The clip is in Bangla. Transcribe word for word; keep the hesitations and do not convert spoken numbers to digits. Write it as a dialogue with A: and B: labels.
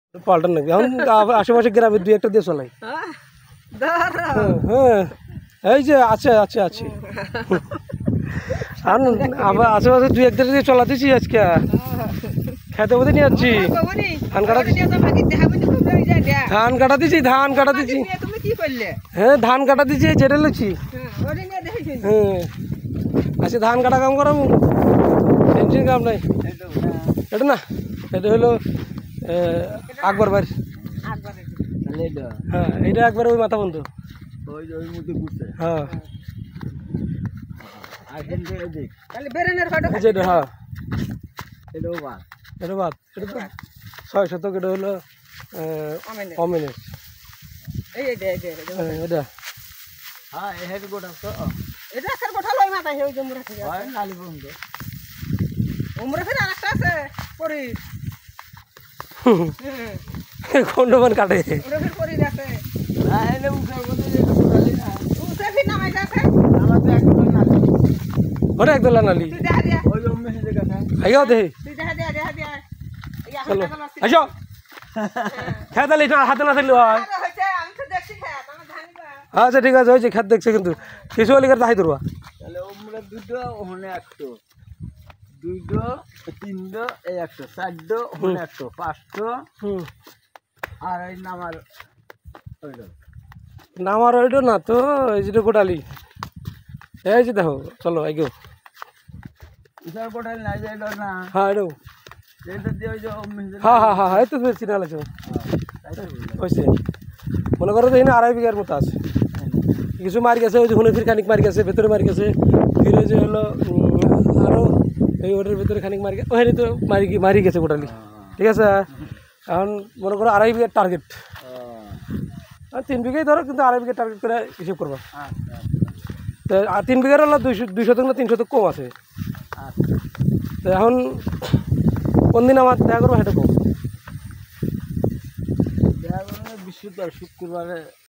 A: পাল্টান নাকি এখন আশেপাশে গ্রামের দুই একটা দিয়ে চলাই। হ্যাঁ এই যে আছে আছে আছে আবার আশেপাশে দুই একটা দিয়ে চলাতেছি আজকে খেতে বলতে নিয়ে যাচ্ছি। ধান কাটা ধান কাটা দিছি ধান কাটা দিছি হ্যাঁ ধান কাটা দিছি যেটা লেছি হ্যাঁ আচ্ছা ধান কাটা কাম করাম টেনশন কাম নাই। এটা না এটা হলো আকবর বাড়ি। হ্যাঁ এটা একবার ওই মাথা বন্ধ হ্যাঁ হ্যাঁ এটা বাদ এটা তো ছয় শতক এটা হলো অমিনের এটা কোন কাটে ওটা একদলা নালি আইও দে চলো আসো খেত আলি হাতে না থাকলে হয়। আচ্ছা ঠিক আছে হয়েছে খেত দেখছে কিন্তু কিছু হলে তাহাই ধরবা
B: দুটো ওখানে একশো দুইটো তিনটো এই একশো চারটো ওখানে একশো পাঁচটো আর এই নামার ওইটা
A: নামার ওইটা না তো এই যেটা গোটালি এই যে দেখো চলো এগো
B: গোটালি নাই যে না
A: হ্যাঁ এটাও হ্যাঁ হ্যাঁ হ্যাঁ হ্যাঁ এই তো চিনা লাগছে হয়েছে মনে করো তো এখানে আড়াই বিঘার মতো আছে কিছু মারি গেছে ওই যে হুনে ফির খানিক মারি গেছে ভেতরে মারি গেছে ফির ওই যে হলো আরও এই ওটার ভেতরে খানিক মারি গেছে ওখানে তো মারি মারি গেছে গোটালি ঠিক আছে। এখন মনে করো আড়াই বিঘার টার্গেট আর তিন বিঘাই ধরো কিন্তু আড়াই বিঘার টার্গেট করে হিসেব করবা। তো আর তিন বিঘার হলো দুইশো দুই শতক না তিন শতক কম আছে। তো এখন কোন দিন আমার দেখা করবো সেটা কম
B: বৃহস্পতিবার শুক্রবারে